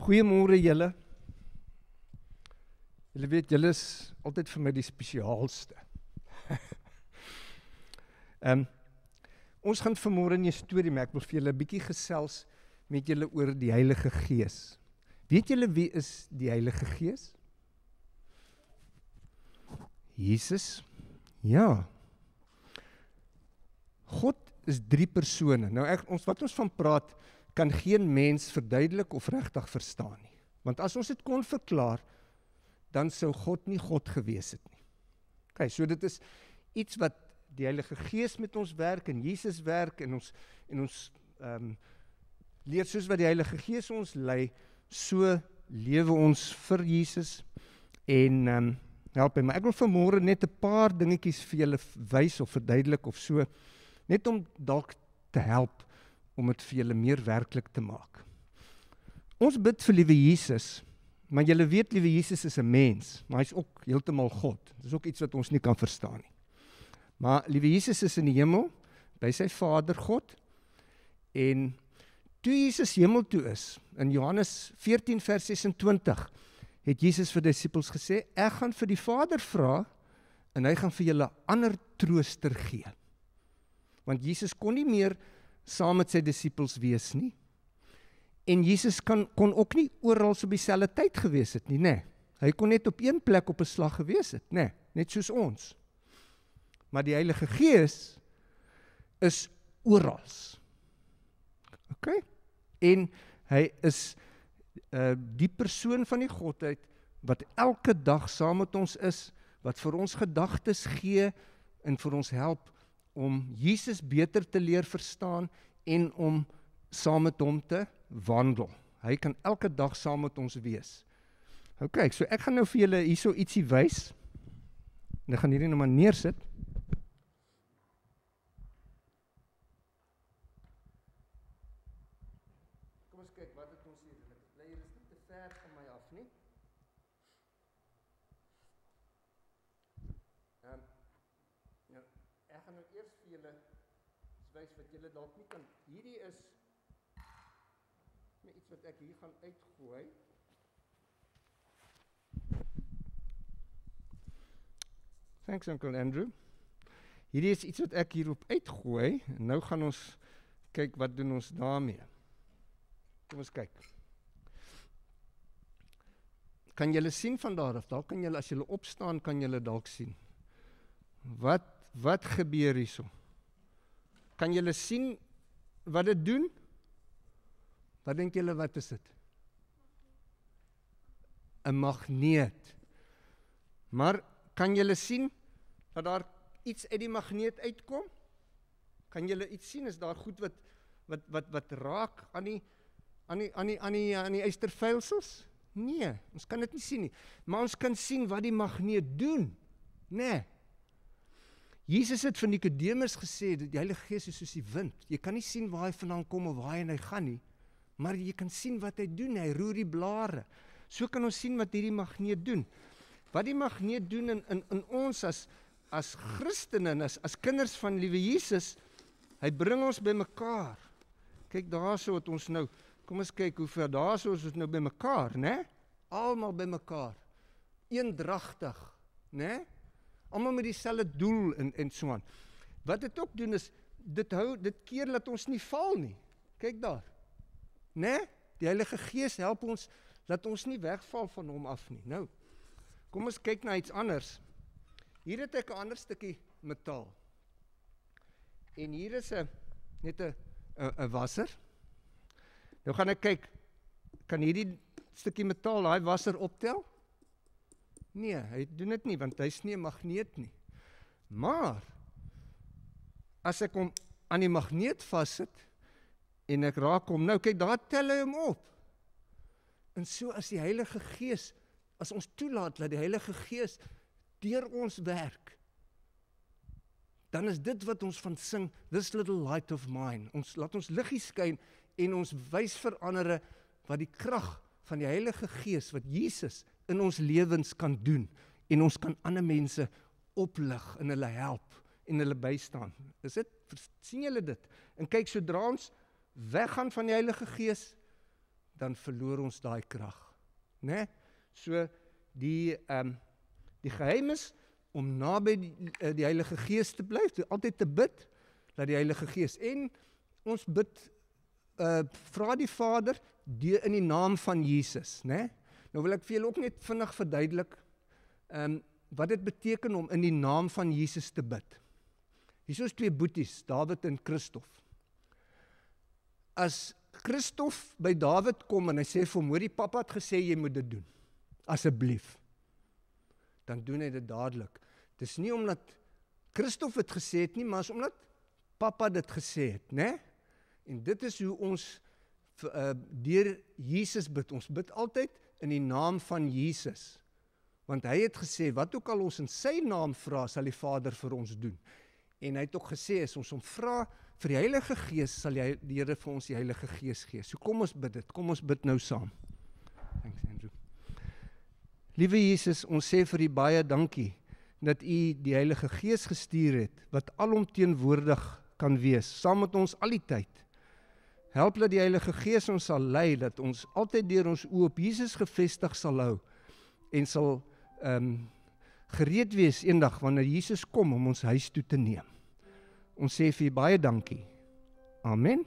Goeiemôre julle. Julle weet, julle is altyd vir my die spesiaalste. Ons gaan vanmôre in 'n storie, maar ek wil vir julle 'n bietjie gesels met julle oor die Heilige Gees. Weet julle wie is die Heilige Gees? Jesus? Ja. God is 3 persone. Nou wat ons van praat, kan geen mens verduidelik of regtig verstaan nie. Want as ons dit kon verklaar, dan sou God nie God gewees het nie. Okay, so dit is iets wat die Heilige Gees met ons werk, en Jesus werk, en ons leer soos wat die Heilige Gees ons lei, so lewe ons vir Jesus, en help hy. Maar ek wil vanmôre net 'n paar dingetjies vir julle wys of verduidelik of so, net om dalk te help, om dit vir julle meer werklik te maak. Ons bid vir liewe Jesus, maar julle weet liewe Jesus is 'n mens, maar hy's ook heeltemal God. Dit is ook iets wat ons nie kan verstaan nie. Maar liewe Jesus is in die hemel, by sy Vader God, en toe Jesus hemel toe is, in Johannes 14 vers 26, het Jesus vir die disippels gesê, ek gaan vir die Vader vra, en hy gaan vir julle 'n ander trooster gee. Want Jesus kon nie meer saam met sy disippels wees nie, en Jesus kon ook nie oral op dieselfde tyd gewees het nie, nee. Hy kon net op een plek op 'n slag gewees het, nee, net soos ons. Maar die Heilige Gees is orals. Okay? En hy is die persoon van die Godheid, wat elke dag saam met ons is, wat vir ons gedagtes gee, en vir ons help, om Jesus beter te leer verstaan, en om saam met hom te wandel. Hy kan elke dag saam met ons wees. Ok, so ek gaan nou vir julle hierso ietsie wys, en ek gaan hierdie nou maar neersit. Kom ons kyk, wat het ons hier? Dit is nie te ver van my af nie. Ek gaan nou eers vir julle wys wat julle dalk nie kan. Hierdie is iets wat ek hier gaan uitgooi. Thanks Uncle Andrew. Hierdie is iets wat ek hierop uitgooi, en nou gaan ons kyk wat doen ons daarmee. Kom ons kyk. Kan julle sien van daar af? Dalk kan julle, as julle opstaan, kan julle dalk sien. Wat gebeur hierso? Kan julle sien wat dit doen? Wat dink julle, wat is dit? 'n magneet. Maar kan julle sien dat daar iets uit die magneet uitkom? Kan julle iets sien? Is daar goed wat raak aan die ysterveilsels? Nee, ons kan dit nie sien nie. Maar ons kan sien wat die magneet doen. Nee. Jesus het van Nikodemus gesê, die Heilige Gees is soos die wind. Jy kan nie sien waar hy vandaan kom of waar hy gaan nie, maar jy kan sien wat hy doen, hy roer die blare. So kan ons sien wat hierdie magneet doen. Wat die magneet doen in ons as Christene, en as kinders van liewe Jesus, hy bring ons by mekaar. Kyk, daarso het ons nou, kom ons kyk hoe ver, daarso is ons nou by mekaar, né? Almal by mekaar. Eendragtig, né? Almal met dieselfde doel en so aan. Wat dit ook doen is, dit keer dat ons nie val nie. Kyk daar. Né? Die Heilige Gees help ons, dat ons nie wegval van hom af nie. Nou, kom ons kyk na iets anders. Hier het ek 'n ander stukkie metaal. En hier is net 'n wasser. Nou gaan ek kyk, kan hierdie stukkie metaal, daai wasser optel? Nee, hy doen dit nie, want hy's nie 'n magneet nie. Maar, as ek hom aan die magneet vassit, en ek raak hom, nou kyk, daar tel hy hom op. En so as die Heilige Gees, as ons toelaat, dat die Heilige Gees deur ons werk, dan is dit wat ons van sing, this little light of mine. Laat ons liggie skyn, en ons wys vir ander wat die krag van die Heilige Gees, wat Jesus in ons lewens kan doen, en ons kan ander mense oplig, en hulle help, en hulle bystaan. Is dit? Sien julle dit? En kyk, sodra ons weggaan van die Heilige Gees, dan verloor ons daai krag, né? So die geheim is om naby die Heilige Gees te bly, altyd te bid dat die Heilige Gees, en ons bid, vra die Vader in die naam van Jesus, né? Nou wil ek vir julle ook net vinnig verduidelik wat dit beteken om in die naam van Jesus te bid. Hier is twee boeties, Dawid en Christof. As Christof by Dawid kom en hy sê vir hom, hoor die pappa het gesê jy moet dit doen, asseblief, dan doen hy dit dadelik. Dit is nie omdat Christof het gesê het nie, maar is omdat pappa dit gesê het, né? En dit is hoe ons deur Jesus bid. Ons bid altyd in die naam van Jesus. Want hy het gesê, wat ook al ons in sy naam vra, sal die Vader vir ons doen. En hy het ook gesê, as ons hom vra vir die Heilige Gees, sal die Here vir ons die Heilige Gees gee. So kom ons bid dit, kom ons bid nou saam. Thanks, Andrew. Liewe Jesus, ons sê vir U baie dankie, dat U die Heilige Gees gestuur het, wat alomteenwoordig kan wees, saam met ons al die tyd. Help dat die Heilige Gees ons sal lei, dat ons altyd deur ons oë op Jesus gefestig sal hou, en sal gereed wees eendag, wanneer Jesus kom om ons huis toe te neem. Ons sê vir U baie dankie. Amen.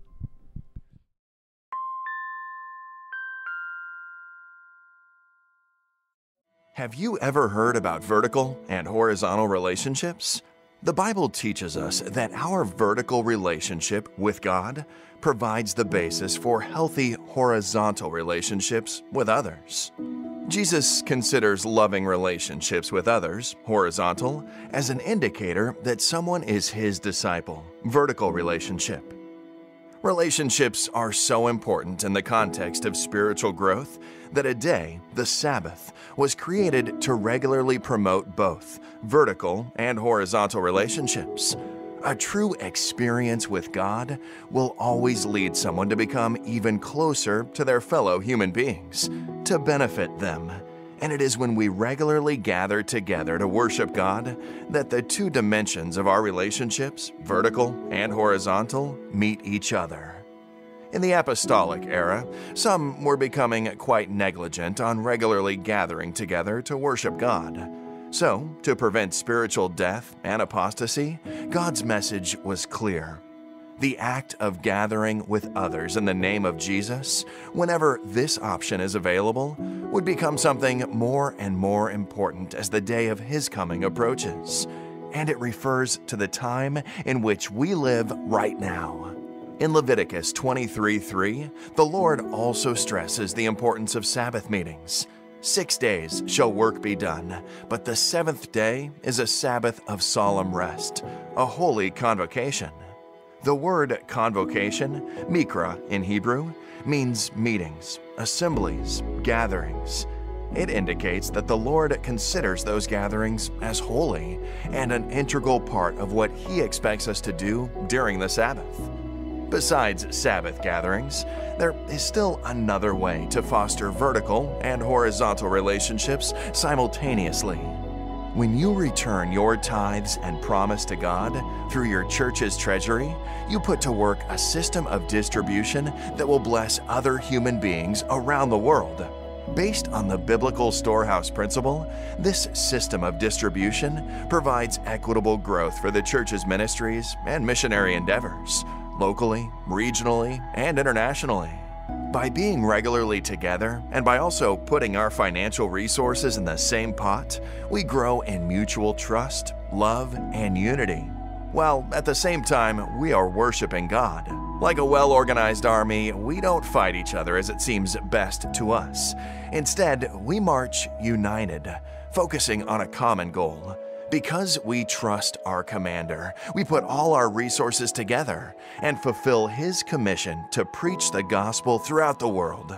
Have you ever heard about vertical and horizontal relationships? The Bible teaches us that our vertical relationship with God provides the basis for healthy horizontal relationships with others. Jesus considers loving relationships with others, horizontal, as an indicator that someone is His disciple, vertical relationship. Relationships are so important in the context of spiritual growth that a day, the Sabbath, was created to regularly promote both vertical and horizontal relationships. A true experience with God will always lead someone to become even closer to their fellow human beings, to benefit them. And it is when we regularly gather together to worship God that the two dimensions of our relationships, vertical and horizontal, meet each other. In the apostolic era, some were becoming quite negligent on regularly gathering together to worship God. So, to prevent spiritual death and apostasy, God's message was clear. The act of gathering with others in the name of Jesus, whenever this option is available, would become something more and more important as the day of His coming approaches. And it refers to the time in which we live right now. In Leviticus 23:3, the Lord also stresses the importance of Sabbath meetings. 6 days shall work be done, but the seventh day is a Sabbath of solemn rest, a holy convocation. The word convocation, mikra in Hebrew, means meetings, assemblies, gatherings. It indicates that the Lord considers those gatherings as holy and an integral part of what He expects us to do during the Sabbath. Besides Sabbath gatherings, there is still another way to foster vertical and horizontal relationships simultaneously. When you return your tithes and promise to God through your church's treasury, you put to work a system of distribution that will bless other human beings around the world. Based on the biblical storehouse principle, this system of distribution provides equitable growth for the church's ministries and missionary endeavors, locally, regionally, and internationally. By being regularly together and by also putting our financial resources in the same pot, we grow in mutual trust, love, and unity, while at the same time we are worshiping God. Like a well-organized army, we don't fight each other as it seems best to us. Instead, we march united, focusing on a common goal. Because we trust our commander, we put all our resources together and fulfill his commission to preach the gospel throughout the world.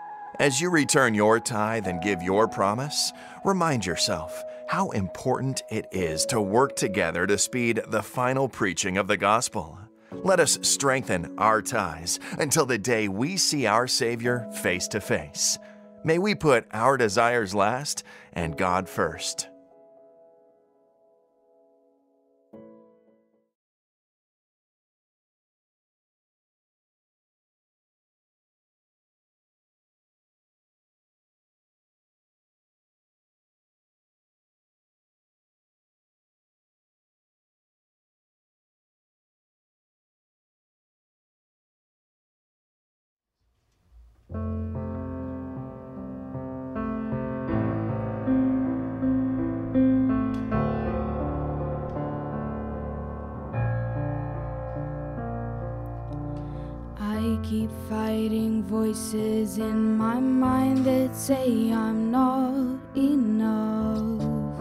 As you return your tithe and give your promise, remind yourself how important it is to work together to speed the final preaching of the gospel. Let us strengthen our ties until the day we see our Savior face to face. May we put our desires last and God first. voices in my mind that say I'm not enough.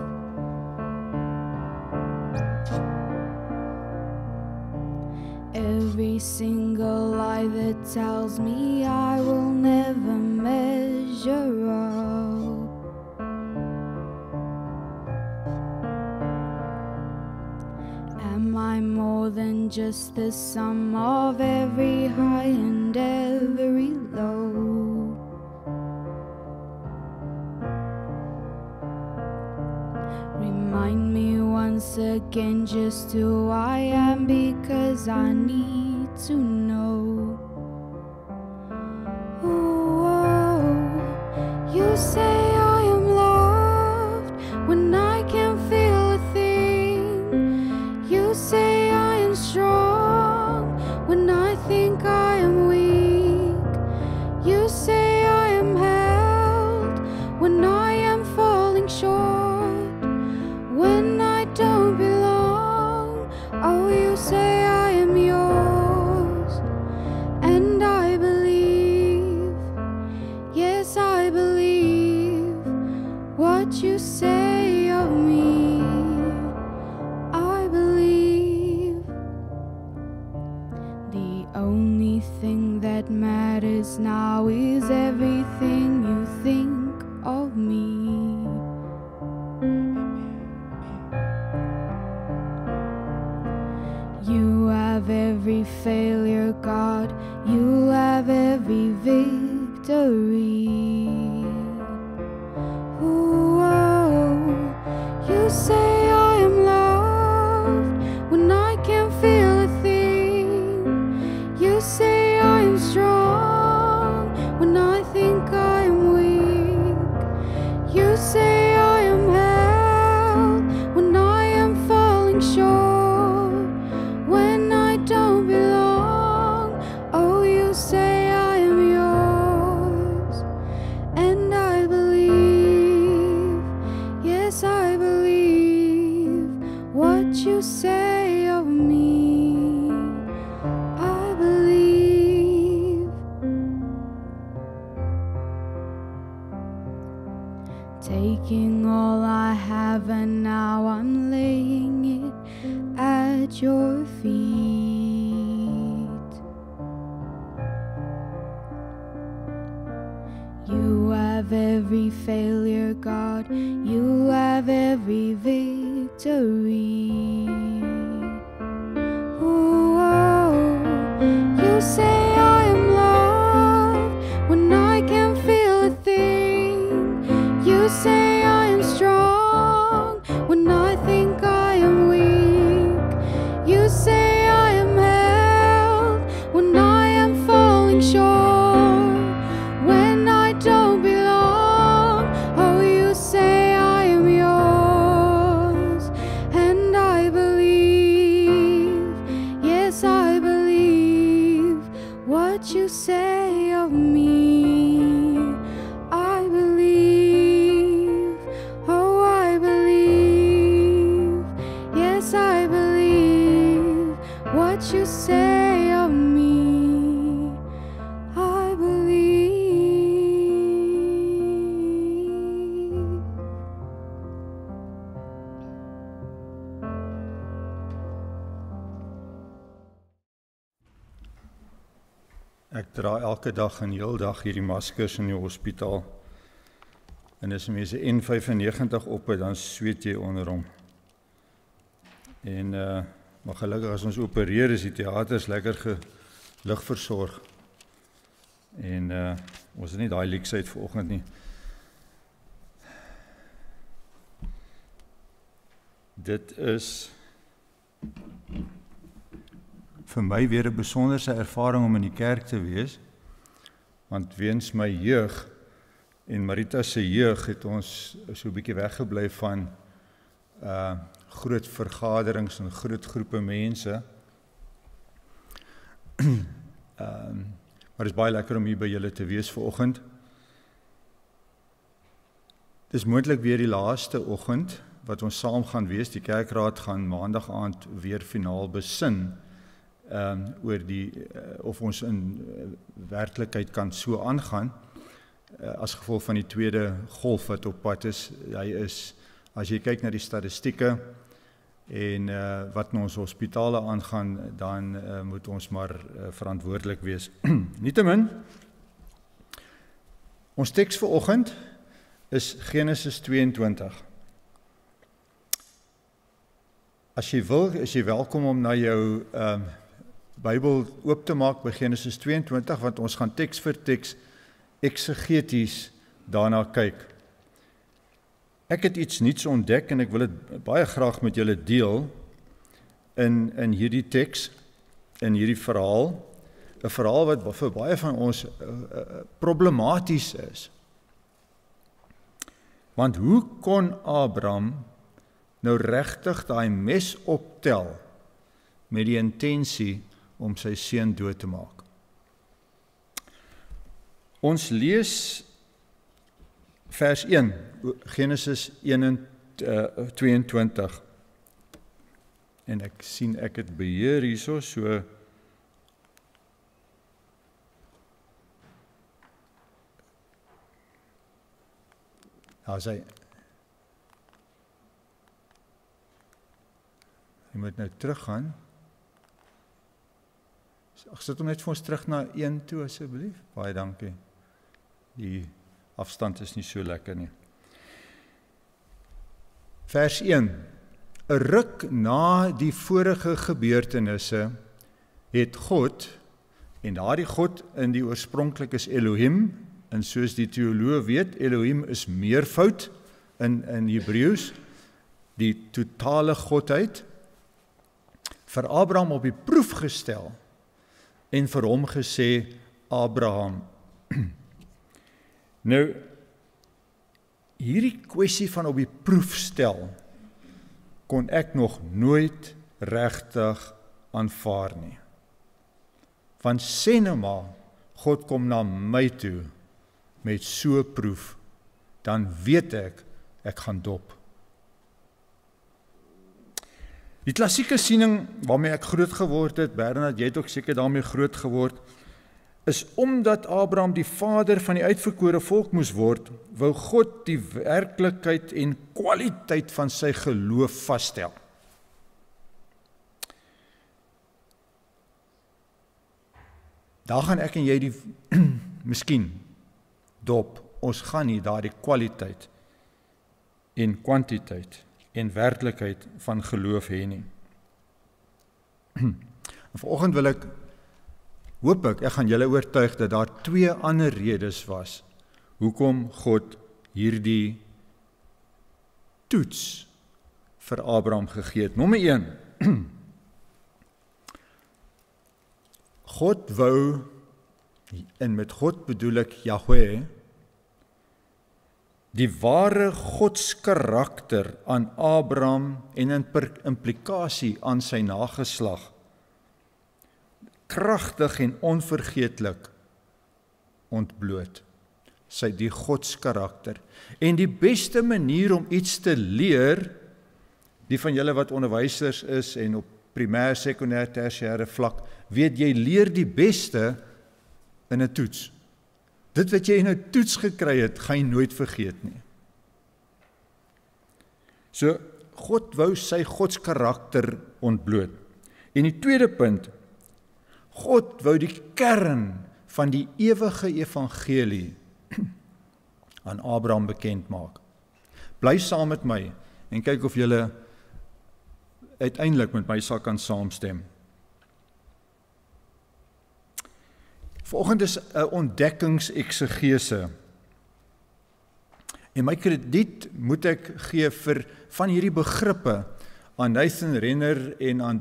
Every single lie that tells me I will never measure up. Am I more than just the sum of every high and every low? Remind me once again just who I am, because I need to know. Oh, you say I am loved when I can't feel a thing. You say I am strong when I think I am weak. You say I am held when I am falling short, when I don't belong. Oh, you say I am yours, and I believe, yes, I believe what you say of me. I believe the only thing that matters now is everything you think of me. You have every failure, God. You have every victory. Oh, you say I am loved when I can't feel a thing. You say I am strong when I think I am weak. You say I am held when I am falling short, when I don't belong. Oh, you say I am yours, and I believe, yes, I believe what you say of me. I believe. Taking all I have and now I'm laying it at your feet. You have every failure, God. You have every victory. Oh, you say I am loved when I can't feel a thing. You say I am strong when I think I am weak. You say I am held when I am falling short, when I don't belong. Oh, you say I am yours, and I believe, yes, I believe what you say of me. I believe, oh, I believe, yes, I believe what you say of me. I believe. Ek dra elke dag en heel dag hierdie maskers in die hospitaal. En as mense N95 op het, dan sweet jy onder hom. En maar gelukkig as ons opereer, is die teaters lekker ligversorg. En ons het nie daai leksheid vanoggend nie. Dit is vir my weer 'n besonderse ervaring om in die kerk te wees, want weens my jeug en Marita se jeug het ons so 'n bietjie weggebly van groot vergaderings en groot groepe mense. Maar dit is baie lekker om hier by julle te wees vanoggend. Dit is moontlik weer die laaste oggend wat ons saam gaan wees. Die kerkraad gaan maandag aand weer finaal besin oor of ons in werklikheid kan so aangaan, as gevolg van die tweede golf wat op pad is. As jy kyk na die statistieke, en wat in ons hospitale aangaan, dan moet ons maar verantwoordelik wees. Nietemin, ons teks vir oggend is Genesis 22. As jy wil, is jy welkom om na jou Bybel oop te maak by Genesis 22, want ons gaan teks vir teks eksegeties daarna kyk. Ek het iets nuuts ontdek en ek wil dit baie graag met julle deel in hierdie teks, in hierdie verhaal, 'n verhaal wat vir baie van ons problematies is. Want hoe kon Abraham nou regtig daai mes optel met die intensie om sy seun dood te maak? Ons lees vers 1, Genesis 22. En ek sien ek het beheer hierso, so jy moet nou teruggaan. Sit hom net vir ons terug na 1 toe asseblief. Baie dankie. Die afstand is nie so lekker nie. Vers 1. 'n ruk na die vorige gebeurtenisse het God, en daardie God in die oorspronklik is Elohim, en soos die teoloog weet, Elohim is meervoud in Hebreëus, die totale godheid, vir Abraham op die proef gestel en vir hom gesê, Abraham. Nou, hierdie kwessie van op die proef stel, kon ek nog nooit regtig aanvaar nie. Want sê nou maar, God kom na my toe met so 'n proef, dan weet ek gaan dop. Die klassieke siening waarmee ek groot geword het, Bernard, jy het ook seker daarmee groot geword, is omdat Abraham die vader van die uitverkore volk moes word, wou God die werklikheid en kwaliteit van sy geloof vasstel. Daar gaan ek en jy die miskien dop, ons gaan nie daardie kwaliteit en kwantiteit en werklikheid van geloof hê nie. Vanoggend wil hoop ek gaan julle oortuig dat daar 2 ander redes was hoekom God hierdie toets vir Abraham gegee het. Nommer 1. God wou, en met God bedoel ek Yahweh, die ware Godskarakter aan Abraham en in implikasie aan sy nageslag kragtig en onvergeetlik ontbloot. Die Godskarakter. En die beste manier om iets te leer, die van julle wat onderwysers is en op primêr, sekondêr, tersiêre vlak, weet jy leer die beste in 'n toets. Dit wat jy in 'n toets gekry het, gaan jy nooit vergeet nie. So, God wou sy Godskarakter ontbloot. En die tweede punt, God wou die kern van die ewige evangelie aan Abraham bekend maak. Bly saam met my en kyk of julle uiteindelik met my sal kan saamstem. Vanoggend is 'n ontdekkingseksegese. En my krediet moet ek gee vir van hierdie begrippe aan Nathan Renner en aan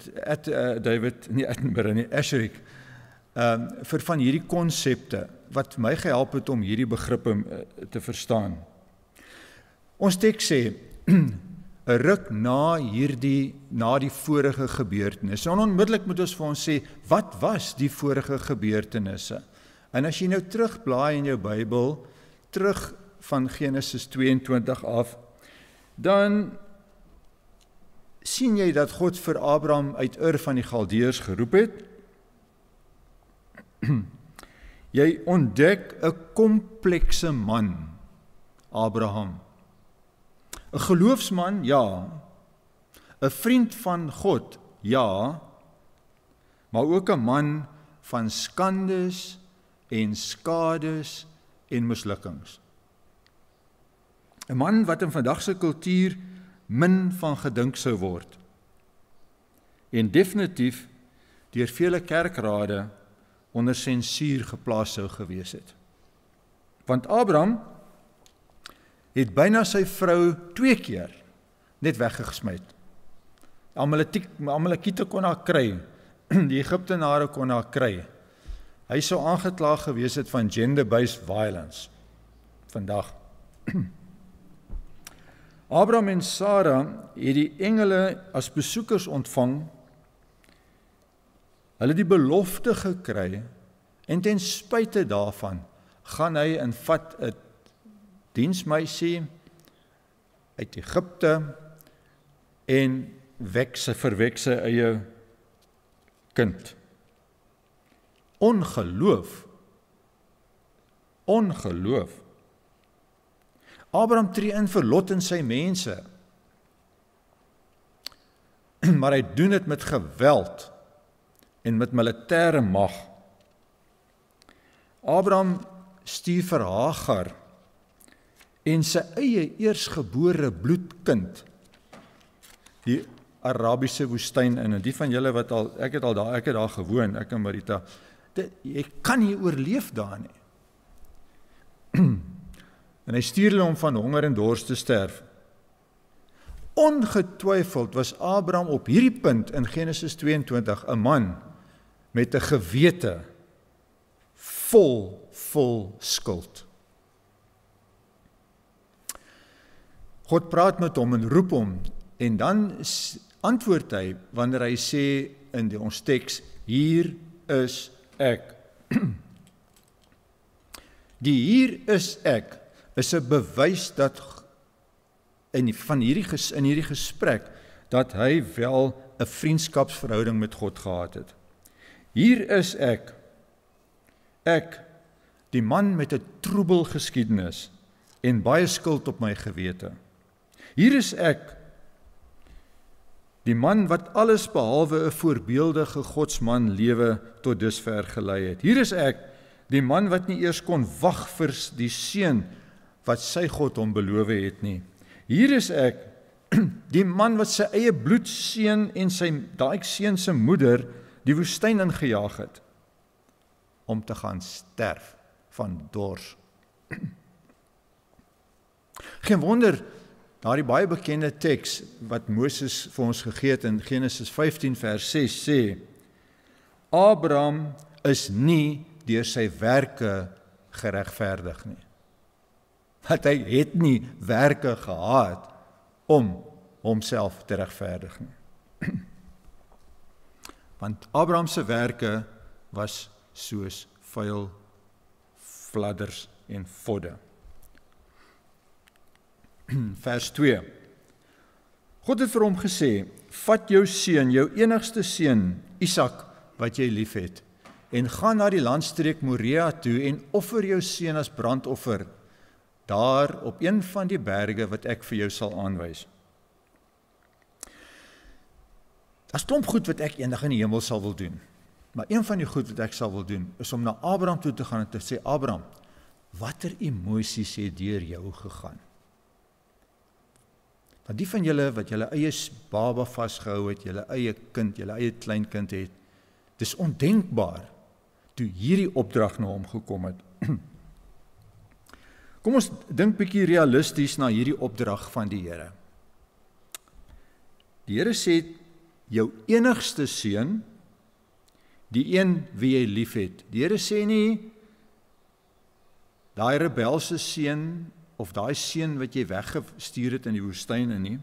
Asherik, vir van hierdie konsepte wat my gehelp het om hierdie begrippe te verstaan. Ons teks sê 'n ruk na die vorige gebeurtenisse. En onmiddellik moet ons vir ons sê, wat was die vorige gebeurtenisse? En as jy nou terugblaai in jou Bybel, terug van Genesis 22 af, dan sien jy dat God vir Abraham uit Ur van die Galdeërs geroep het? Jy ontdek 'n komplekse man, Abraham. 'n Geloofsman, ja. 'n Vriend van God, ja. Maar ook 'n man van skandes en skades en mislukkings. 'n Man wat in vandag se kultuur min van gedink sou word. En definitief deur vele kerkrade onder sensuur geplaas sou gewees het. Want Abraham het byna sy vrou 2 keer net weggesmyt. Amalekiete kon haar kry, die Egiptenare kon haar kry. Hy sou aangekla gewees het van gender-based violence. Vandag. Abraham en Sarah het die engele as besoekers ontvang. Hulle die belofte gekry en ten spyte daarvan gaan hy en vat 'n diensmeisie uit Egipte en verwek sy eie kind. Ongeloof. Abraham tree in vir Lot en sy mense. Maar hy doen dit met geweld en met militêre mag. Abraham stuur vir Hagar en sy eie eersgebore bloedkind die Arabiese woestyn in. En die van julle wat ek het daar gewoon, ek en Marita, jy kan nie oorleef daar nie. En hy stuur hulle om van honger en dors te sterf. Ongetwyfeld was Abraham op hierdie punt in Genesis 22 'n man met 'n gewete vol skuld. God praat met hom en roep hom en dan antwoord hy wanneer hy sê in ons teks, hier is ek. Die hier is ek is 'n bewys dat in hierdie gesprek dat hy wel 'n vriendskapsverhouding met God gehad het. Hier is ek, die man met 'n troebel geskiedenis en baie skuld op my gewete. Hier is ek, die man wat alles behalwe 'n voorbeeldige godsman lewe tot dusver gelei het. Hier is ek, die man wat nie eers kon wag vir die seun wat sy God hom beloof het nie. Hier is ek, die man wat sy eie bloedseun en daai seun se moeder die woestyn ingejaag het om te gaan sterf van dors. Geen wonder, daardie baie bekende teks wat Moses vir ons gegee het in Genesis 15 vers 6 sê, Abraham is nie deur sy werke geregverdig nie. Want hy het nie werke gehad om homself te regverdig nie. Want Abraham se werke was soos vuil fladders en vodde. Vers 2. God het vir hom gesê, vat jou seun, jou enigste seun, Isak, wat jy liefhet, en gaan na die landstreek Moria toe en offer jou seun as brandoffer, daar op een van die berge wat ek vir jou sal aanwys. Daar's klomp goed wat ek eendag in die hemel sal wil doen. Maar een van die goed wat ek sal wil doen, is om na Abraham toe te gaan en te sê, Abraham, watter emosies het deur jou gegaan? Want die van julle wat julle eie baba vasgehou het, julle eie kind, julle eie kleinkind het, dis ondenkbaar toe hierdie opdrag na hom gekom het. Kom ons dink bietjie realisties na hierdie opdrag van die Here. Die Here sê, jou enigste seun, die een wie jy liefhet. Die Here sê nie, daai rebelse seun, of daai seun wat jy weggestuur het in die woestyn nie.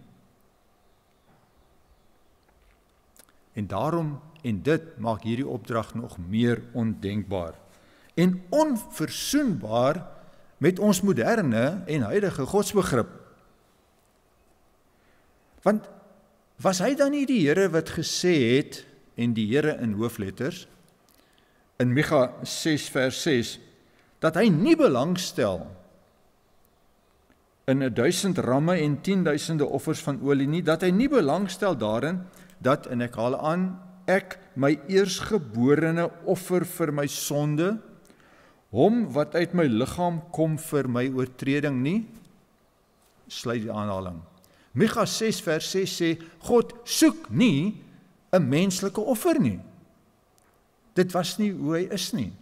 En daarom, en dit maak hierdie opdrag nog meer ondenkbaar en onverzoenbaar met ons moderne en huidige godsbegrip. Want Was hy dan nie die Here wat gesê het, en die Here in hoofletters, in Micha 6 vers 6, dat hy nie belangstel in 1000 ramme en 10.000 offers van olie nie, dat hy nie belangstel daarin, dat, en ek haal aan, ek my eersgeborene offer vir my sonde, hom wat uit my liggaam kom vir my oortreding nie, sluit die aanhaling. Micha 6 vers 6 sê, God soek nie 'n menslike offer nie. Dit was nie hoe hy is nie.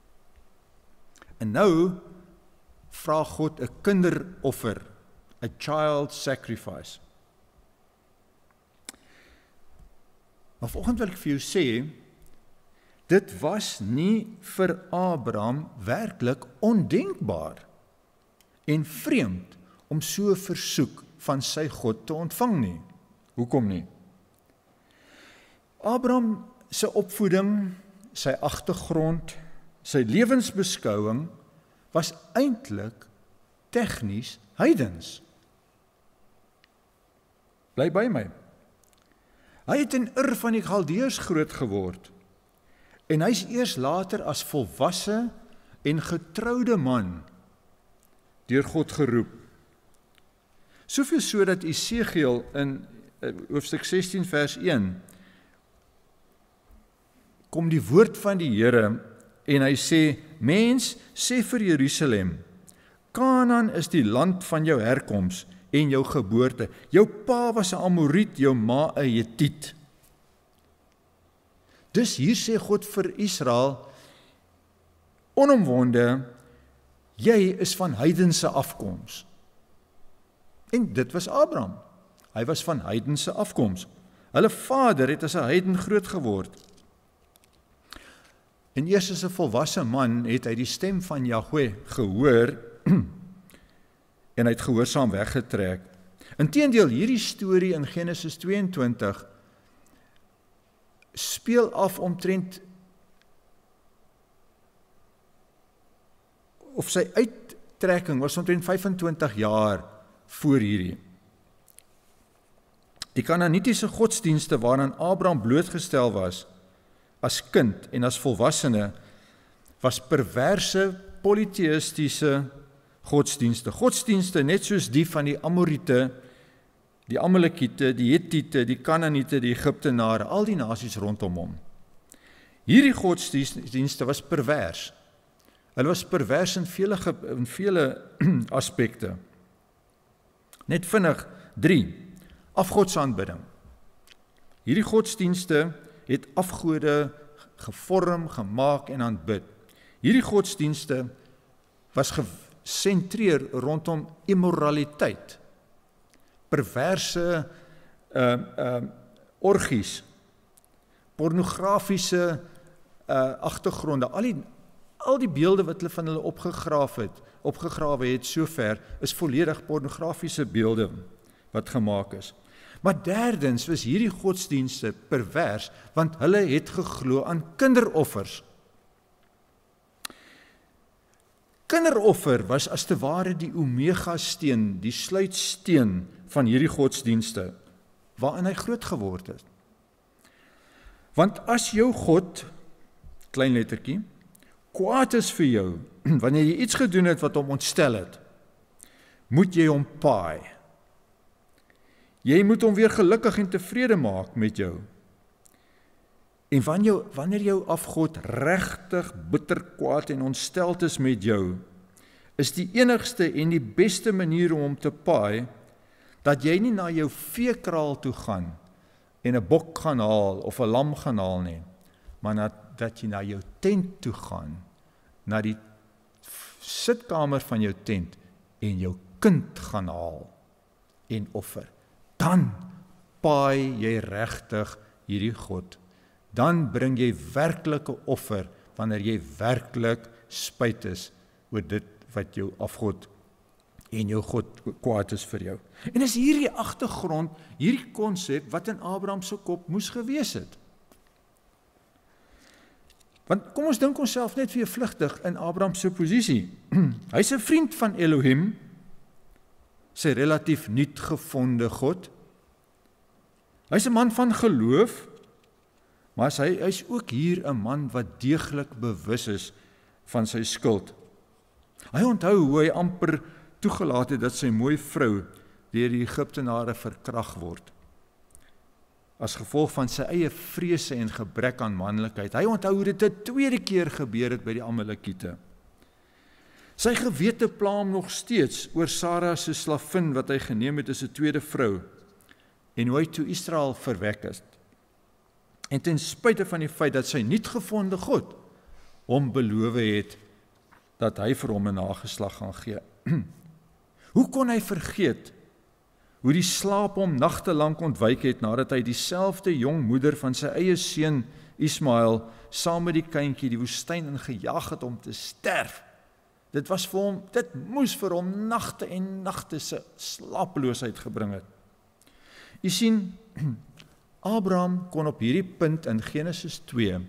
En nou vra God 'n kinderoffer, 'n child sacrifice. Maar vanoggend wil ek vir jou sê, dit was nie vir Abraham werklik ondenkbaar en vreemd om so 'n versoek van sy God te ontvang nie. Hoekom nie? Abraham se opvoeding, sy agtergrond, sy lewensbeskouing was eintlik tegnies heidens. Bly by my. Hy het in Ur van die Galdeërs groot geword en hy's eers later as volwasse en getroude man deur God geroep. Soveel so dat Esegiel in hoofstuk 16 vers 1 kom die woord van die Here en hy sê, mens, sê vir Jerusalem, Kanaan is die land van jou herkoms en jou geboorte. Jou pa was 'n Amoriet, jou ma 'n Hetiet. Dus hier sê God vir Israel, onomwonde, jy is van heidense afkoms. En dit was Abraham. Hy was van heidense afkoms. Hulle vader het as 'n heiden groot geword. En eers as 'n volwasse man het hy die stem van Jahweh gehoor en hy het gehoorsaam weggetrek. Inteendeel, hierdie storie in Genesis 22 speel af omtrent of sy uittrekking was omtrent 25 jaar voor hierdie. Die Kanaanitiese godsdienste waaraan Abraham blootgestel was as kind en as volwassene was perverse polytheïstiese godsdienste. Godsdienste net soos die van die Amoriete, die Amalekiete, die Hetiete, die Kanaaniete, die Egiptenare, al die nasies rondom hom. Hierdie godsdienste was pervers. Hulle was pervers in vele aspekte. Net vinnig 3. Afgodsaanbidding. Hierdie godsdienste het afgode gevorm, gemaak en aanbid. Hierdie godsdienste was gesentreer rondom immoraliteit, perverse orgies, pornografiese agtergronde, al die beelde wat hulle van hulle opgegrawe het sover, is volledig pornografiese beelde wat gemaak is. Maar derdens was hierdie godsdienste pervers, want hulle het geglo aan kinderoffers. Kinderoffer was as te ware die omega-steen, die sluitsteen van hierdie godsdienste, waarin hy groot geword het. Want as jou God, klein lettertjie, kwaad is vir jou, wanneer jy iets gedoen het wat hom ontstel het, moet jy hom paai. Jy moet hom weer gelukkig en tevrede maak met jou. En wanneer jou afgod regtig bitter kwaad en ontsteld is met jou, is die enigste en die beste manier om hom te paai, dat jy nie na jou veekraal toe gaan en 'n bok gaan haal of 'n lam gaan haal nie, maar dat jy na jou tent toe gaan, na die sitkamer van jou tent en jou kind gaan haal en offer. Dan paai jy regtig hierdie God. Dan bring jy werklike offer wanneer jy werklik spyt is oor dit wat jou afgod en jou God kwaad is vir jou. En is hierdie agtergrond, hierdie konsep wat in Abraham se kop moes gewees het. Want kom ons dink onsself net weer vlugtig in Abraham se posisie. Hy's 'n vriend van Elohim, sy relatief nuut gevonde God. Hy's 'n man van geloof, maar hy's ook hier 'n man wat deeglik bewus is van sy skuld. Hy onthou hoe hy amper toegelaat het dat sy mooi vrou deur die Egiptenare verkrag word, as gevolg van sy eie vrese en gebrek aan manlikheid. Hy onthou hoe dit 'n tweede keer gebeur het by die Amalekiete. Sy gewete pla hom nog steeds oor Sara se slavin wat hy geneem het as 'n tweede vrou, en hoe hy toe Israel verwek is. En ten spyte van die feit dat sy nuutgevonde God hom beloof het dat hy vir hom 'n nageslag gaan gee. Hoe kon hy vergeet hoe die slaap hom nagtelank ontwyk het nadat hy dieselfde jong moeder van sy eie seun Ismael saam met die kindjie die woestyn ingejaag het om te sterf? Dit moes vir hom nagte en nagte se slapeloosheid gebring het. U sien, Abraham kon op hierdie punt in Genesis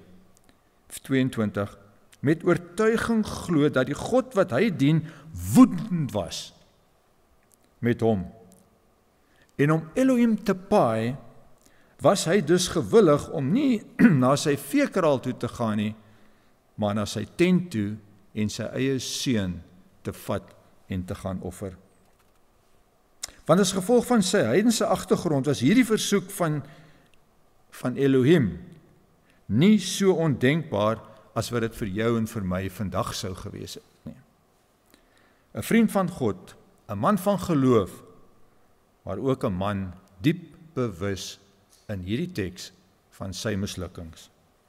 2:22 met oortuiging glo dat die God wat hy dien woedend was met hom. En om Elohim te paai, was hy dus gewillig om nie na sy veekraal toe te gaan nie, maar na sy tent toe en sy eie seun te vat en te gaan offer. Want as gevolg van sy heidense agtergrond was hierdie versoek van Elohim nie so ondenkbaar as wat dit vir jou en vir my vandag sou gewees het nie. 'n vriend van God, 'n man van geloof, maar ook 'n man diep bewus in hierdie teks van sy mislukkings.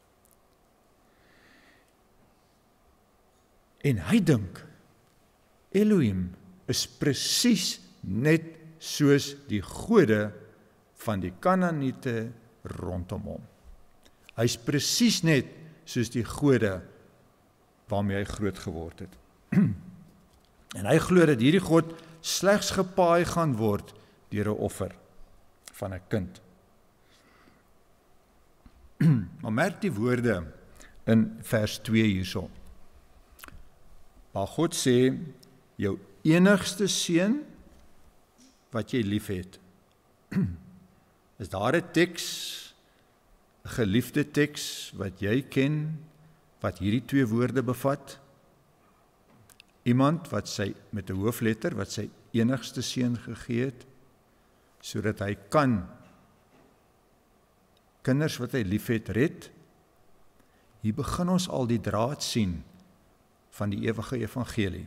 En hy dink, Elohim is presies net soos die gode van die Kanaaniete rondom hom. Hy's presies net soos die gode waarmee hy groot geword het. En hy glo dat hierdie God slegs gepaai gaan word deur 'n offer van 'n kind. Maar merk die woorde in vers 2 hierso. Waar God sê, jou enigste seun wat jy lief het. Is daar 'n teks, 'n geliefde teks wat jy ken, wat hierdie twee woorde bevat? Iemand wat met 'n hoofletter, wat sy enigste seun gegee het, sodat hy kan kinders wat hy liefhet red. Hier begin ons al die draad sien van die ewige evangelie.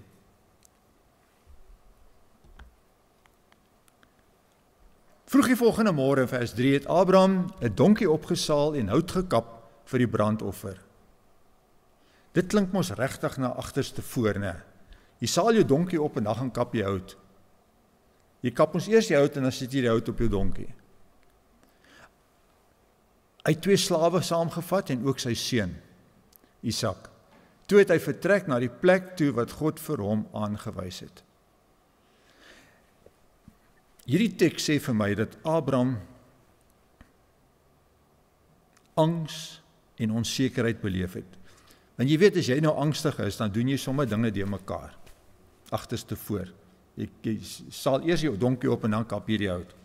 Vroeg die volgende môre in vers 3 het Abraham 'n donkie opgesaal en hout gekap vir die brandoffer. Dit klink mos regtig na agterste voor, né? Jy saal jou donkie op en dan gaan kap jy hout. Jy kap ons eers die hout en dan sit jy die hout op jou donkie. Hy het 2 slawe saamgevat en ook sy seun, Isak. Toe het hy vertrek na die plek toe wat God vir hom aangewys het. Hierdie teks sê vir my dat Abraham angs en onsekerheid beleef het. Want jy weet, as jy nou angstig is, dan doen jy sommer dinge deur mekaar, agterste voor. Jy sal eers jou donkie op en dan kap jy die hout.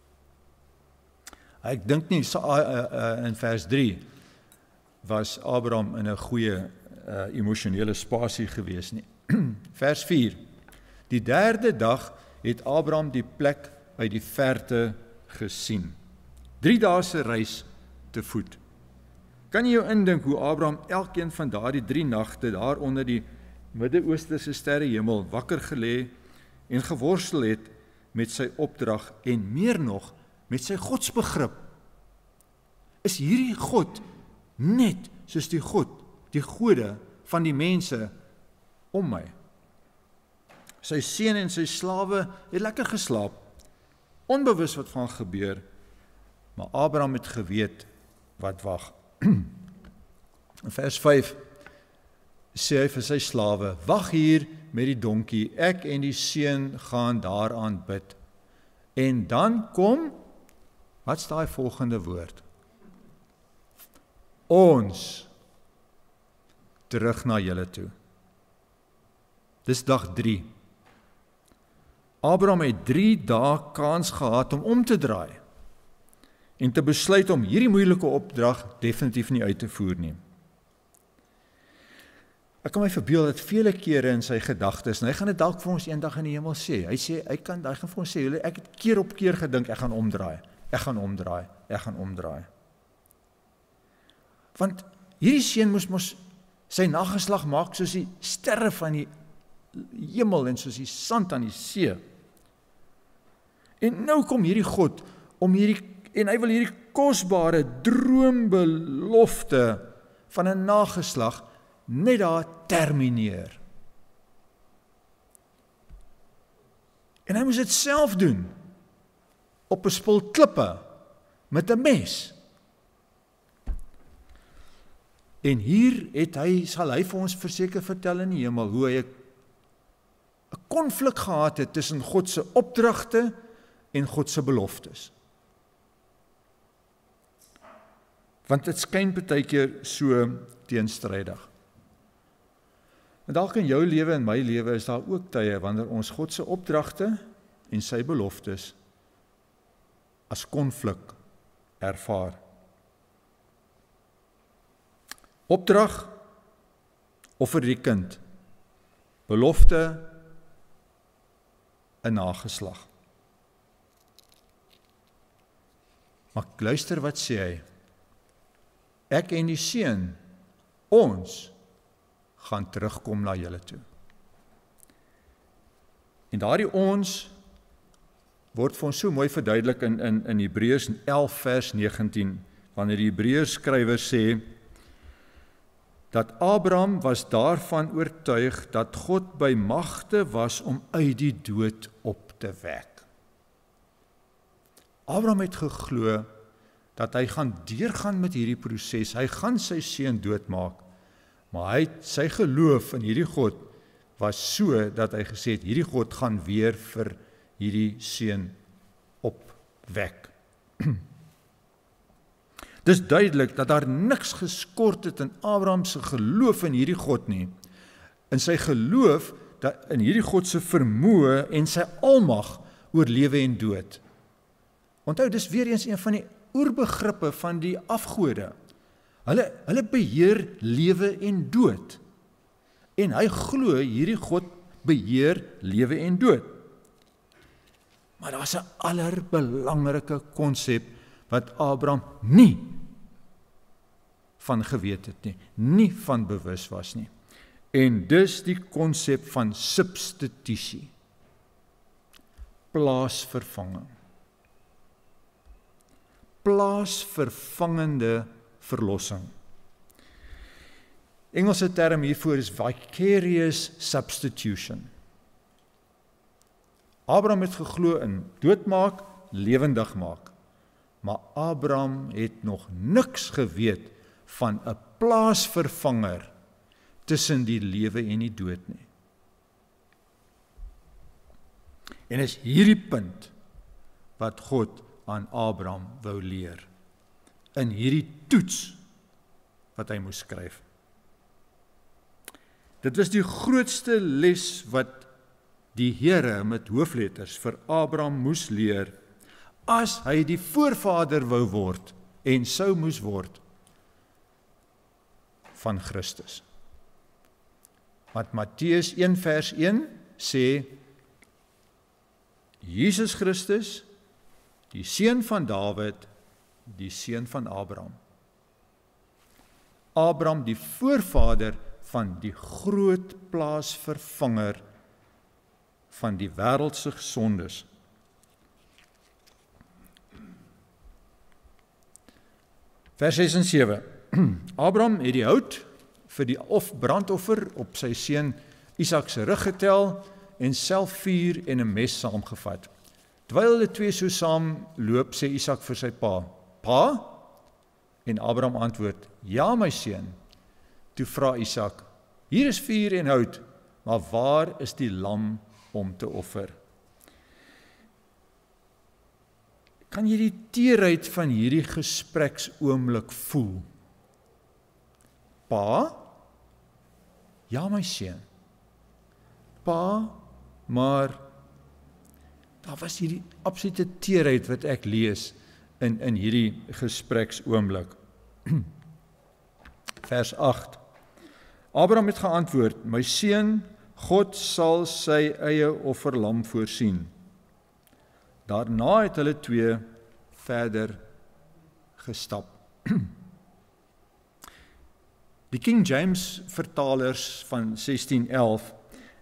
Ek dink nie, in vers 3 was Abraham in 'n goeie emosionele spasie gewees nie. Vers 4. Die 3de dag het Abraham die plek uit die verte gesien. 3 dae se reis te voet. Kan jy jou indink hoe Abraham elkeen van daardie 3 nagte daar onder die Midde-Oosterse sterrehemel wakker gelê en geworstel het met sy opdrag en meer nog met sy godsbegrip? Is hierdie God net soos die gode van die mense om my? Sy seun en sy slawe het lekker geslaap, onbewus wat van gebeur, maar Abraham het geweet wat wag. In vers 5 sê hy vir sy slawe, wag hier met die donkie, ek en die seun gaan daaraan bid. En dan kom, wat's daai volgende woord? Ons terug na julle toe. Dis dag 3. Abraham het 3 dae kans gehad om te draai en te besluit om hierdie moeilike opdrag definitief nie uit te voer nie. Ek kan my verbeel dat vele kere in sy gedagtes, en hy gaan dit dalk vir ons eendag in die hemel sê, hy gaan vir ons sê, ek het keer op keer gedink, ek gaan omdraai, ek gaan omdraai, ek gaan omdraai. Want hierdie seun moes mos sy nageslag maak soos die sterre van die hemel en soos die sand aan die see. En nou kom hierdie God en hy wil hierdie kosbare droombelofte van 'n nageslag net daar termineer. En hy moes dit self doen op 'n spul klippe met 'n mes. En hier sal hy vir ons verseker vertel in die hemel hoe hy 'n konflik gehad het tussen God se opdragte en God se beloftes. Want dit skyn baie keer so teenstrydig. En dalk in jou lewe en my lewe is daar ook tye wanneer ons God se opdragte en sy beloftes as konflik ervaar. Opdrag, offer die kind, belofte, 'n nageslag. Maar luister wat sê hy, ek en die seun, ons gaan terugkom na julle toe. En daardie ons word vir ons so mooi verduidelik in Hebreërs 11 vers 19, wanneer die Hebreërs skrywer sê, dat Abraham was daarvan oortuig dat God by magte was om uit die dood op te wek. Abraham het geglo dat hy gaan deurgaan met hierdie proses, hy gaan sy seun doodmaak, maar sy geloof in hierdie God was so dat hy gesê het, hierdie God gaan weer vir hierdie seun opwek. Dis duidelik dat daar niks geskort het in Abraham se geloof in hierdie God nie, in sy geloof in hierdie God se vermoë en sy almag oor lewe en dood. Onthou, dis weer eens een van die oerbegrippe van die afgode. Hulle beheer lewe en dood. En hy glo hierdie God beheer lewe en dood. Maar daar's 'n allerbelangrike konsep wat Abraham nie van geweet het nie, nie van bewus was nie. En dis die konsep van substitusie. Plaasvervanging. Plaasvervangende verlossing. Engelse term hiervoor is vicarious substitution. Abraham het geglo in doodmaak, lewendig maak. Maar Abraham het nog niks geweet van 'n plaasvervanger tussen die lewe en die dood nie. En is hierdie punt wat God aan Abraham wou leer, in hierdie toets wat hy moes skryf. Dit was die grootste les wat die Here met hoofletters vir Abraham moes leer, as hy die voorvader wou word, en sou moes word, van Christus. Want Matteus 1 vers 1 sê, Jesus Christus, die seun van Dawid, die seun van Abraham. Abraham die voorvader van die groot plaasvervanger van die wêreldse sondes. Vers 6 en 7. Abraham het die hout vir die brandoffer op sy seun Isak se rug getel en self vuur en 'n mes saamgevat. Terwyl hulle twee so saam loop, sê Isak vir sy pa, "Pa?" En Abraham antwoord, "Ja, my seun." Toe vra Isak, "Hier is vuur en hout, maar waar is die lam om te offer?" Kan jy die teerheid van hierdie gespreksoomblik voel? Pa? Ja, my seun. Pa, maar daar was hierdie absolute teerheid wat ek lees in hierdie gespreksoomblik. Vers 8. Abraham het geantwoord, my seun, God sal sy eie offerlam voorsien. Daarna het hulle twee verder gestap. Die King James vertalers van 1611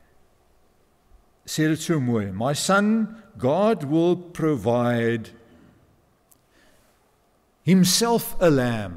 sê dit so mooi. My son, God will provide himself a lamb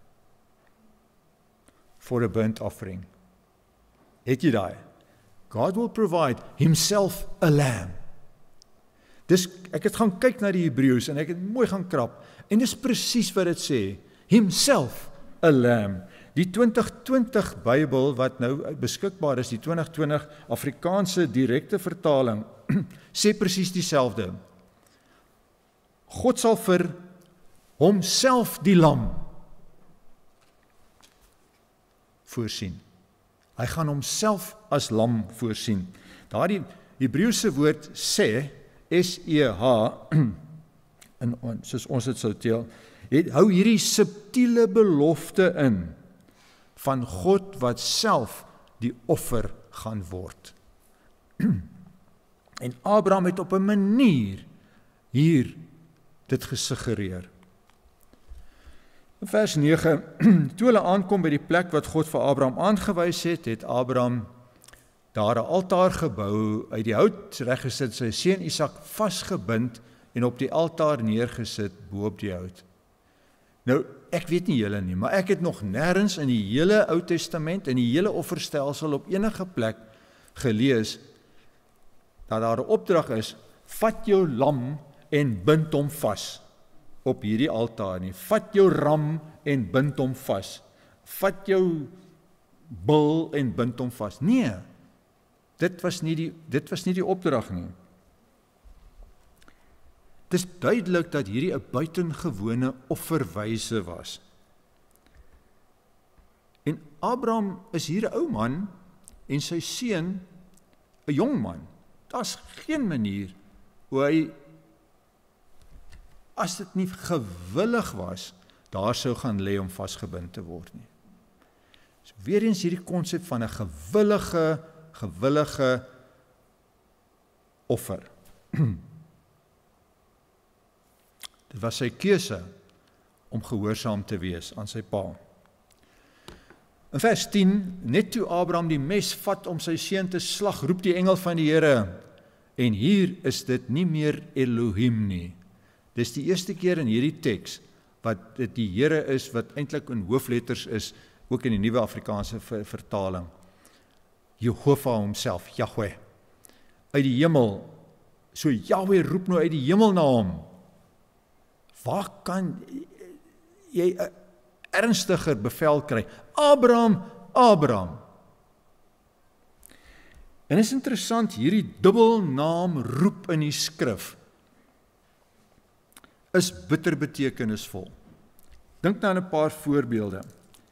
for a burnt offering. Het jy daai? God will provide himself a lamb. Dis, ek het gaan kyk na die Hebreëus en ek het mooi gaan krap en dis presies wat dit sê. Himself a lamb. Die 2020 Bybel wat nou beskikbaar is, die 2020 Afrikaanse direkte vertaling, sê presies dieselfde. God sal vir homself die lam voorsien. Hy gaan homself as lam voorsien. Daardie Hebreëse woord sê, S-E-H, soos ons dit sou tel, hou hierdie subtiele belofte in, van God wat self die offer gaan word. En Abraham het op 'n manier hier dit gesuggereer. In vers 9, toe hulle aankom by die plek wat God vir Abraham aangewys het, het Abraham daar 'n altaar gebou, uit die hout reggesit, sy seun Isak vasgebind en op die altaar neergesit bo op die hout. Nou, ek weet nie julle nie, maar ek het nog nêrens in die hele Ou Testament, in die hele offerstelsel op enige plek gelees, dat daar 'n opdrag is, vat jou lam en bind hom vas op hierdie altaar nie. Vat jou ram en bind hom vas. Vat jou bul en bind hom vas. Nee, dit was nie die opdrag nie. Het is duidelik dat hierdie 'n buitengewone offerwyse was. En Abraham is hier 'n ou man en sy seun 'n jong man. Daar's geen manier hoe hy, as dit nie gewillig was, daar sou gaan lê om vasgebind te word nie. So weer eens hierdie konsep van 'n gewillige offer. Dit was sy keuse om gehoorsaam te wees aan sy pa. In vers 10, net toe Abraham die mes vat om sy seun te slag, roep die engel van die Here, en hier is dit nie meer Elohim nie. Dis die eerste keer in hierdie teks wat dit die Here is, wat eintlik in hoofletters is, ook in die Nuwe Afrikaanse vertaling. Jehovah homself, Yahweh. Uit die hemel, so Yahweh roep nou uit die hemel na hom. Waar kan jy 'n ernstiger bevel kry? Abraham, Abraham. En is interessant, hierdie dubbelnaam roep in die skrif is bitter betekenisvol. Dink nou aan 'n paar voorbeelde.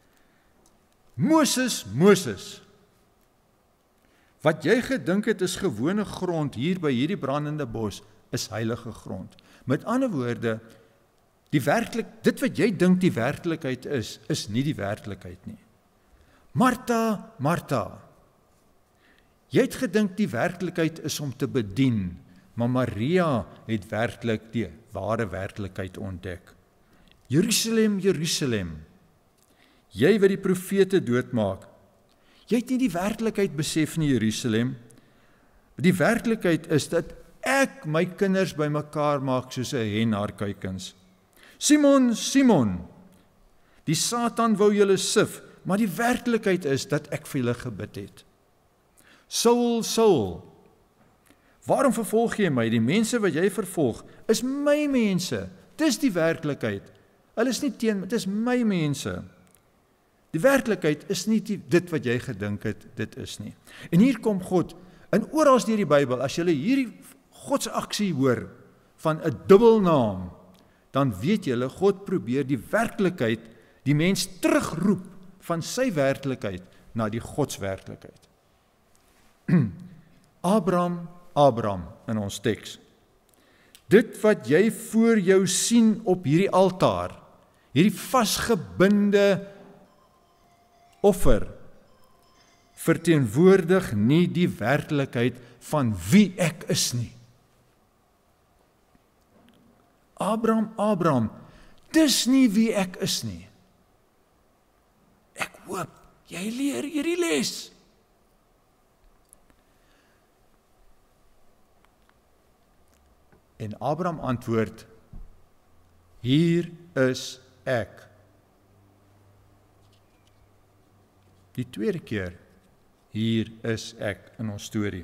Moses, Moses. Wat jy gedink het is gewone grond hier by hierdie brandende bos, is heilige grond. Met ander woorde, dit wat jy dink die werklikheid is nie die werklikheid nie. Martha, Martha, jy het gedink die werklikheid is om te bedien, maar Maria het werklik die ware werklikheid ontdek. Jerusalem, Jerusalem, jy wat die profete doodmaak, jy het nie die werklikheid besef nie, Jerusalem. Die werklikheid is dat ek my kinders bymekaar maak soos 'n hen haar kuikens. Simon, Simon, die Satan wou julle sif, maar die werklikheid is dat ek vir julle gebid het. Saul, Saul, waarom vervolg jy my? Die mense wat jy vervolg, is my mense. Dis die werklikheid. Hulle is nie teen, dit is my mense. Die werklikheid is nie dit wat jy gedink het, dit is nie. En hier kom God, en oral deur die Bybel, as jy hierdie God se aksie hoor, van 'n dubbelnaam, dan weet julle, God probeer die werklikheid, die mens terugroep van sy werklikheid na die godswerklikheid. Abraham, Abraham in ons teks. Dit wat jy voor jou sien op hierdie altaar, hierdie vasgebinde offer, verteenwoordig nie die werklikheid van wie ek is nie. Abraham, dis nie wie ek is nie. Ek hoop, jy leer hierdie les. En Abraham antwoord, hier is ek. Die tweede keer, hier is ek in ons storie.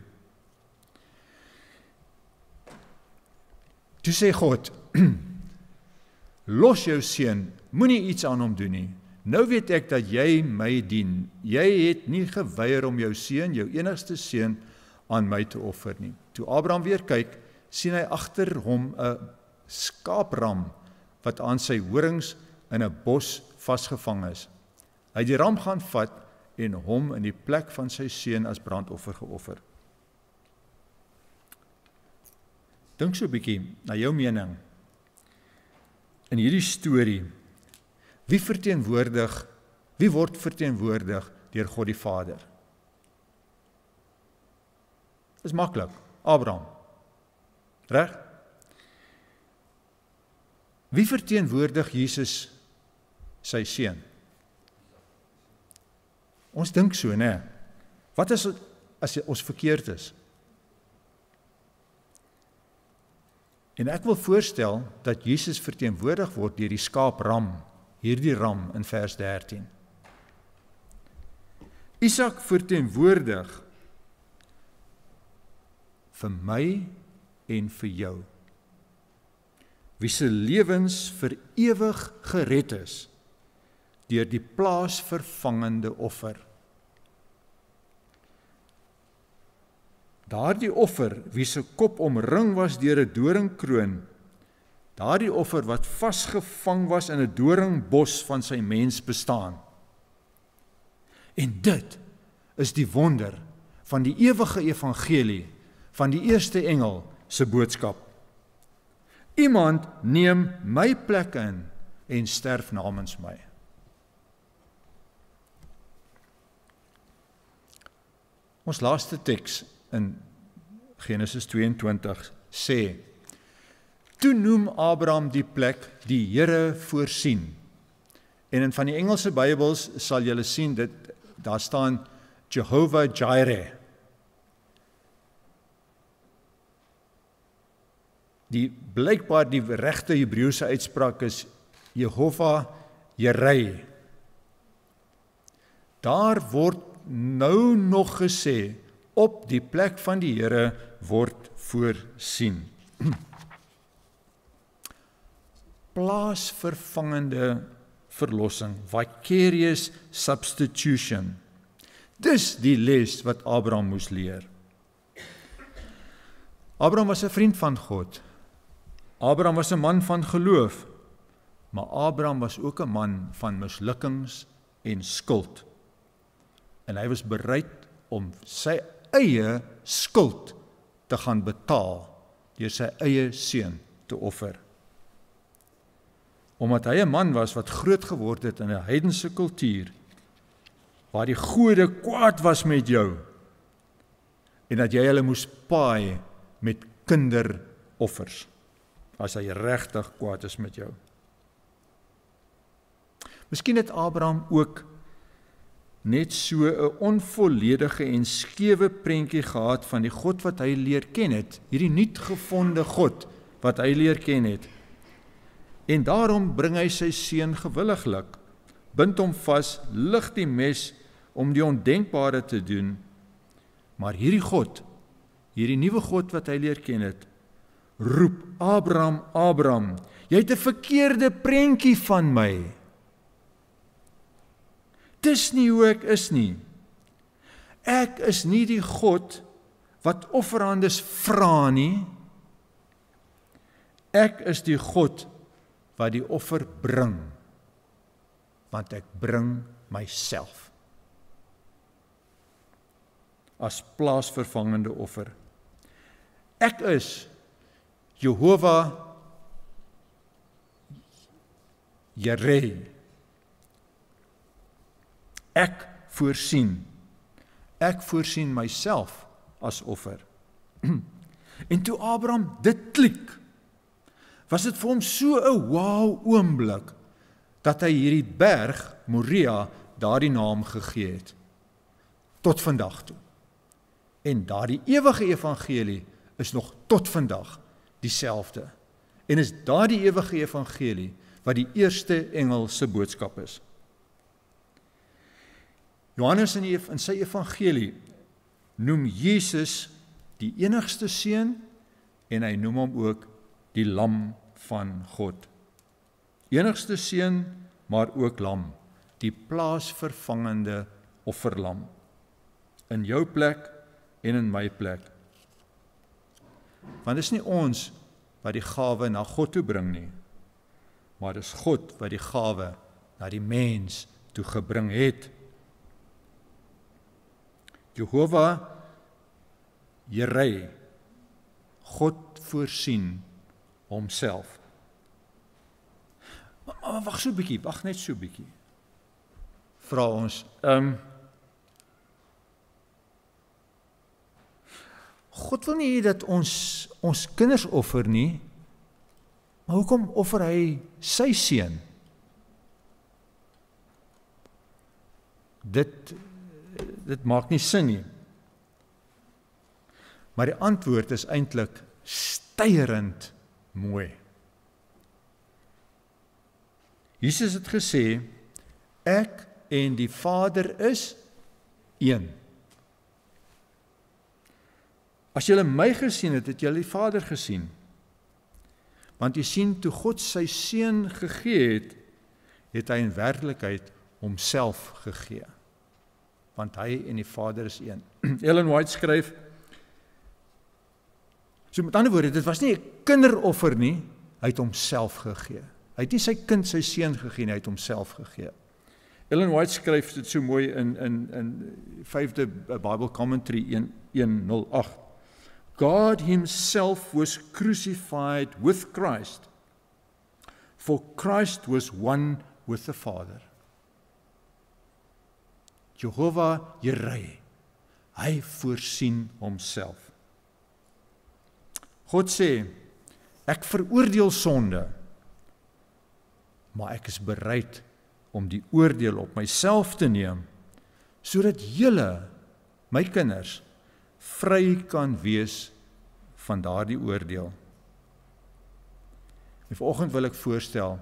Toe sê God, los jou seun, moenie iets aan hom doen nie. Nou weet ek dat jy my dien. Jy het nie geweier om jou seun, jou enigste seun, aan my te offer nie. Toe Abraham weer kyk, sien hy agter hom 'n skaapram wat aan sy horings in 'n bos vasgevang is. Hy het die ram gaan vat en hom in die plek van sy seun as brandoffer geoffer. Dink so 'n bietjie na jou mening. In hierdie storie, wie word verteenwoordig deur God die Vader? Dis maklik, Abraham. Reg? Wie verteenwoordig Jesus sy seun? Ons dink so, né? Wat is as ons verkeerd is? En ek wil voorstel dat Jesus verteenwoordig word deur die skaapram, hierdie ram in vers 13. Isak verteenwoordig vir my en vir jou, wie se lewens vir ewig gered is deur die plaasvervangende offer. Daardie offer, wie se kop omring was deur 'n doringkroon, daardie offer wat vasgevang was in 'n doringbos van sy mens bestaan. En dit is die wonder van die ewige evangelie, van die eerste engel se boodskap. Iemand neem my plek in en sterf namens my. Ons laaste teks in Genesis 22 sê, toe noem Abraham die plek die Here voorsien. En in van die Engelse Bybels sal julle sien, daar staan Jehovah Jireh. Blykbaar die regte Hebreëse uitspraak is Jehovah Jireh. Daar word nou nog gesê, op die plek van die Here word voorsien. Plaasvervangende verlossing, vicarious substitution. Dis die les wat Abraham moes leer. Abraham was 'n vriend van God. Abraham was 'n man van geloof, maar Abraham was ook 'n man van mislukkings en skuld. En hy was bereid om sy eie skuld te gaan betaal deur sy eie seun te offer. Omdat hy 'n man was wat groot geword het in 'n heidense kultuur, waar die gode kwaad was met jou, en dat jy hulle moes paai met kinderoffers, as hy regtig kwaad is met jou. Miskien het Abraham ook net so 'n onvolledige en skewe prentjie gehad van die God wat hy leer ken het, hierdie nuutgevonde God wat hy leer ken het. En daarom bring hy sy seun gewilliglik, bind hom vas, lig die mes om die ondenkbare te doen. Maar hierdie God, hierdie nuwe God wat hy leer ken het, roep, Abraham, Abraham, jy het 'n verkeerde prentjie van my. Dis nie hoe ek is nie. Ek is nie die God wat offerandes vra nie. Ek is die God wat die offer bring, want ek bring myself as plaasvervangende offer. Ek is Jehovah Jireh. Ek voorsien myself as offer. En toe Abraham dit klik, was dit vir hom so 'n wow oomblik, dat hy hierdie berg, Moria, daardie naam gegee het, tot vandag toe. En daardie ewige evangelie is nog tot vandag dieselfde. En is daardie ewige evangelie wat die eerste engel se boodskap is. Johannes in sy evangelie noem Jesus die enigste seun en hy noem hom ook die lam van God. Enigste seun, maar ook lam, die plaasvervangende offerlam. In jou plek en in my plek. Want dit is nie ons wat die gawe na God toe bring nie, maar dit is God wat die gawe na die mens toe gebring het. Jehovah Jireh, God voorsien homself. Maar wag so 'n bietjie, wag net so 'n bietjie. Vra ons, God wil nie dat ons kinders offer nie, maar hoekom offer hy sy seun? Dit maak nie sin nie. Maar die antwoord is eintlik steierend mooi. Jesus het gesê, ek en die Vader is een. As julle my gesien het, het julle die Vader gesien. Want jy sien, toe God sy seun gegee het, het hy in werklikheid homself gegee. Want hy en die Vader is een. Ellen White skryf, so met ander woorde, dit was nie 'n kinderoffer nie, hy het homself gegee. Hy het nie sy kind, sy seun gegee nie, hy het homself gegee. Ellen White skryf dit so mooi in 5de Bible Commentary 108. God himself was crucified with Christ, for Christ was one with the Father. Jehovah Jireh, hy voorsien homself. God sê, ek veroordeel sonde, maar ek is bereid om die oordeel op myself te neem, sodat julle, my kinders, vry kan wees van daardie oordeel. En vanoggend wil ek voorstel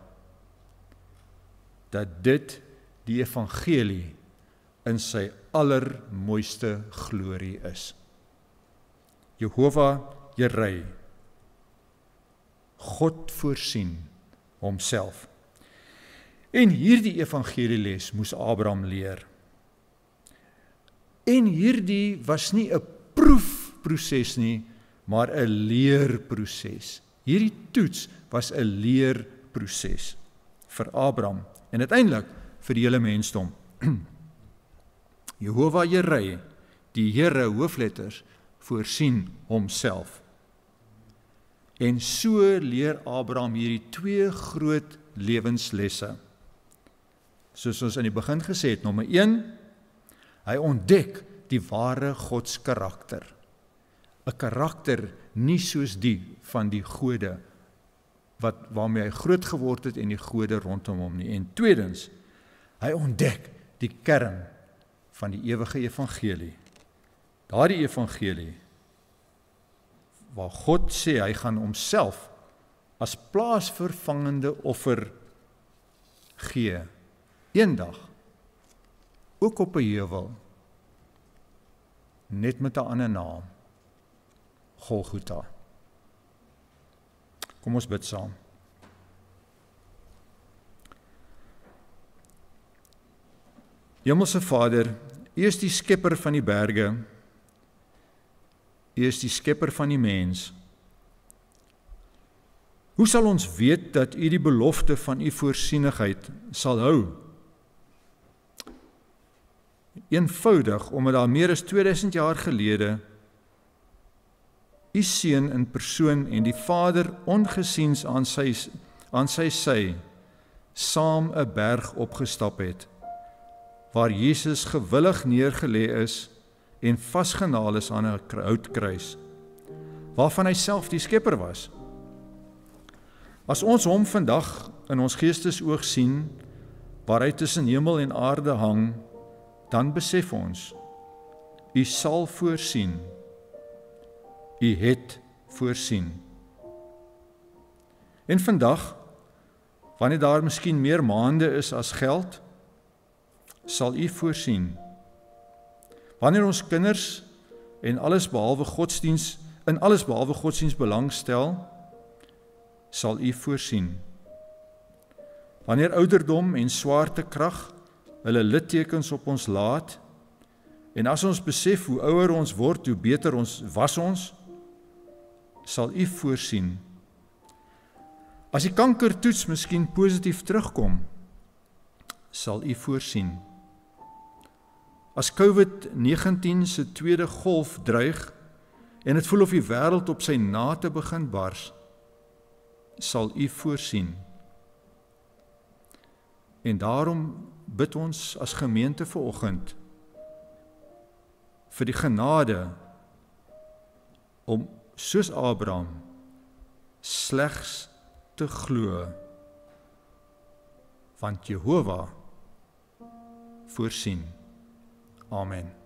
dat dit die evangelie in sy allermooiste glorie is. Jehovah Jireh, God voorsien homself. En hierdie evangelieles moes Abraham leer. En hierdie was nie 'n proefproses nie, maar 'n leerproses. Hierdie toets was 'n leerproses vir Abraham en uiteindelik vir die hele mensdom. Jehovah Jireh, die Here hoofletters, voorsien homself. En so leer Abraham hierdie twee groot lewenslesse. Soos ons in die begin gesê het, nommer 1, hy ontdek die ware Gods karakter. 'n Karakter nie soos die van die gode waarmee hy groot geword het en die gode rondom hom nie. En tweedens, hy ontdek die kern van die ewige evangelie. Daardie evangelie waar God sê hy gaan homself as plaasvervangende offer gee, eendag, ook op 'n heuwel, net met 'n ander naam, Golgotha. Kom ons bid saam. Hemelse Vader, U is die skepper van die berge, U is die skepper van die mens. Hoe sal ons weet dat U die belofte van U voorsienigheid sal hou? Eenvoudig, omdat daar meer as 2000 jaar gelede U Seun in persoon en die Vader ongesiens aan sy sy saam 'n berg opgestap het, waar Jesus gewillig neergelê is en vasgenaal is aan 'n houtkruis, waarvan hy self die skepper was. As ons hom vandag in ons geestesoog sien, waar hy tussen hemel en aarde hang, dan besef ons, U sal voorsien. U het voorsien. En vandag, wanneer daar miskien meer maande is as geld, sal U voorsien. Wanneer ons kinders en in alles behalwe godsdiens belangstel, sal U voorsien. Wanneer ouderdom en swaartekrag hulle littekens op ons laat, en as ons besef hoe ouer ons word, hoe beter ons was ons, sal U voorsien. As die kankertoets miskien positief terugkom, sal U voorsien. As COVID-19 se tweede golf dreig en dit voel of die wêreld op sy nate begin bars, sal U voorsien. En daarom bid ons as gemeente vanoggend vir die genade om soos Abraham slegs te glo, want Jehova voorsien. Amen.